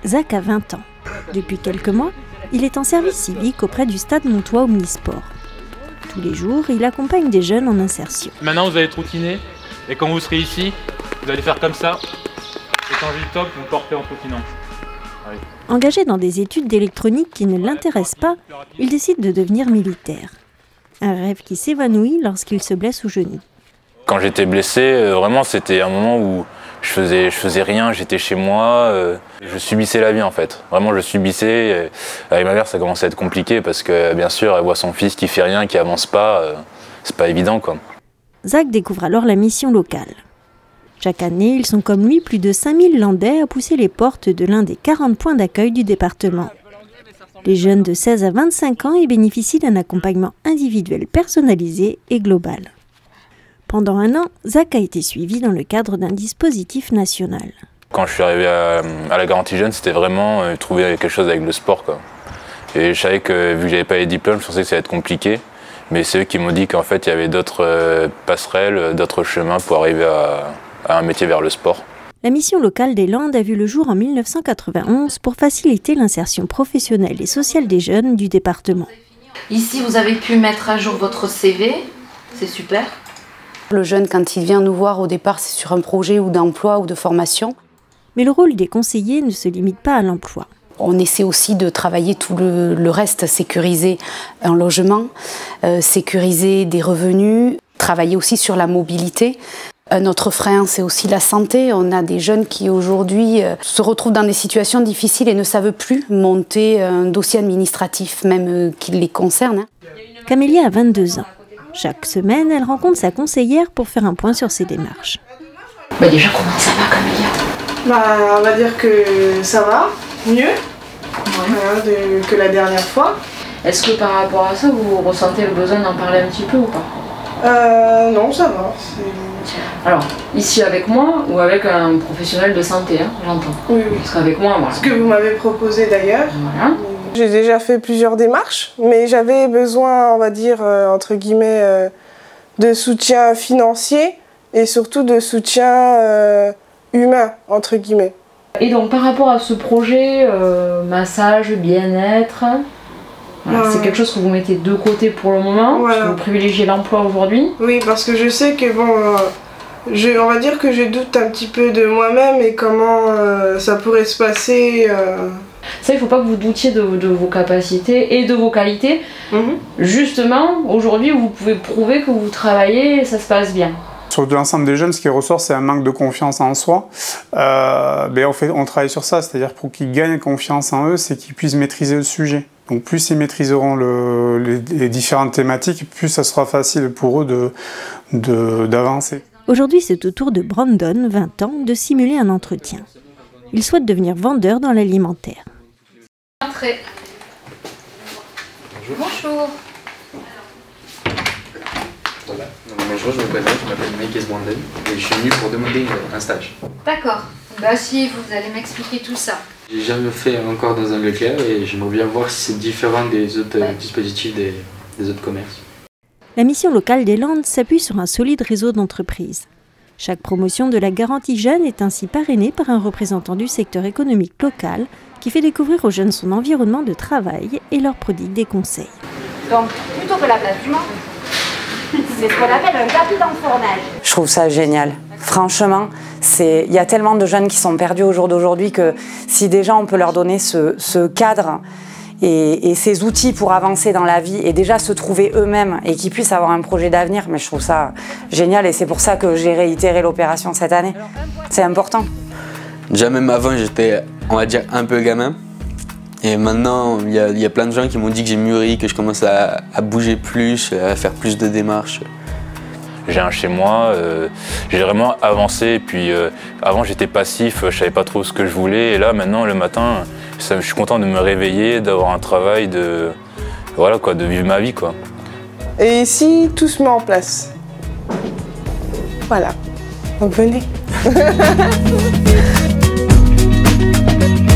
Zach a 20 ans. Depuis quelques mois, il est en service civique auprès du stade montois Omnisport. Tous les jours, il accompagne des jeunes en insertion. Maintenant, vous allez trottiner et quand vous serez ici, vous allez faire comme ça. Et quand je dis top, vous portez en trottinant. Allez. Engagé dans des études d'électronique qui ne l'intéressent pas, il décide de devenir militaire. Un rêve qui s'évanouit lorsqu'il se blesse au genou. Quand j'étais blessé, vraiment c'était un moment où je faisais rien, j'étais chez moi, je subissais la vie en fait. Vraiment je subissais. Avec ma mère ça commençait à être compliqué parce que bien sûr elle voit son fils qui fait rien, qui avance pas, c'est pas évident quoi. Zach découvre alors la mission locale. Chaque année, ils sont comme lui plus de 5000 Landais à pousser les portes de l'un des 40 points d'accueil du département. Les jeunes de 16 à 25 ans y bénéficient d'un accompagnement individuel personnalisé et global. Pendant un an, Zach a été suivi dans le cadre d'un dispositif national. Quand je suis arrivé à la Garantie Jeune, c'était vraiment trouver quelque chose avec le sport, quoi. Et je savais que vu que j'avais pas les diplômes, je pensais que ça allait être compliqué. Mais c'est eux qui m'ont dit qu'en fait, il y avait d'autres passerelles, d'autres chemins pour arriver à un métier vers le sport. La mission locale des Landes a vu le jour en 1991 pour faciliter l'insertion professionnelle et sociale des jeunes du département. Ici, vous avez pu mettre à jour votre CV, c'est super. Le jeune, quand il vient nous voir, au départ, c'est sur un projet ou d'emploi ou de formation. Mais le rôle des conseillers ne se limite pas à l'emploi. On essaie aussi de travailler tout le reste, sécuriser un logement, sécuriser des revenus, travailler aussi sur la mobilité. Un autre frein, c'est aussi la santé. On a des jeunes qui aujourd'hui se retrouvent dans des situations difficiles et ne savent plus monter un dossier administratif, même qui les concerne. Camélia a 22 ans. Chaque semaine, elle rencontre sa conseillère pour faire un point sur ses démarches. Déjà, comment ça va, Camélia? On va dire que ça va, mieux que la dernière fois. Est-ce que par rapport à ça, vous ressentez le besoin d'en parler un petit peu ou pas? Non, ça va. Alors, ici avec moi ou avec un professionnel de santé, hein, j'entends. Oui. Parce qu'avec moi, voilà. Ce que vous m'avez proposé d'ailleurs. Voilà. J'ai déjà fait plusieurs démarches, mais j'avais besoin, on va dire, entre guillemets, de soutien financier et surtout de soutien humain, entre guillemets. Et donc par rapport à ce projet, massage, bien-être, voilà, c'est quelque chose que vous mettez de côté pour le moment, parce que vous privilégiez l'emploi aujourd'hui. Oui, parce que je sais que bon, on va dire que je doute un petit peu de moi-même et comment ça pourrait se passer. Ça, il ne faut pas que vous doutiez de vos capacités et de vos qualités. Justement, aujourd'hui, vous pouvez prouver que vous travaillez et ça se passe bien. Sur l'ensemble des jeunes, ce qui ressort, c'est un manque de confiance en soi. On travaille sur ça, c'est-à-dire pour qu'ils gagnent confiance en eux, c'est qu'ils puissent maîtriser le sujet. Donc plus ils maîtriseront les différentes thématiques, plus ça sera facile pour eux d'avancer. Aujourd'hui, c'est au tour de Brandon, 20 ans, de simuler un entretien. Il souhaite devenir vendeur dans l'alimentaire. Entrez. Bonjour. Voilà. Bonjour, je me présente, je m'appelle Mike Brandon et je suis venu pour demander un stage. D'accord. Asseyez-vous, vous allez m'expliquer tout ça. J'ai jamais fait encore dans un Leclerc et j'aimerais bien voir si c'est différent des autres dispositifs des autres commerces. La mission locale des Landes s'appuie sur un solide réseau d'entreprises. Chaque promotion de la Garantie Jeune est ainsi parrainée par un représentant du secteur économique local qui fait découvrir aux jeunes son environnement de travail et leur prodigue des conseils. Donc, plutôt que la place du Mans, c'est ce qu'on appelle un tapis d'enfournage. Je trouve ça génial. Franchement, il y a tellement de jeunes qui sont perdus au jour d'aujourd'hui que si déjà on peut leur donner ce cadre et ces outils pour avancer dans la vie et déjà se trouver eux-mêmes et qu'ils puissent avoir un projet d'avenir, mais je trouve ça génial et c'est pour ça que j'ai réitéré l'opération cette année. C'est important. Déjà même avant j'étais, on va dire, un peu gamin et maintenant il y a plein de gens qui m'ont dit que j'ai mûri, que je commence à bouger plus, à faire plus de démarches. J'ai un chez moi, j'ai vraiment avancé et puis avant j'étais passif, je savais pas trop ce que je voulais et là maintenant le matin je suis content de me réveiller, d'avoir un travail, de vivre ma vie quoi. Et ici tout se met en place. Voilà, donc venez.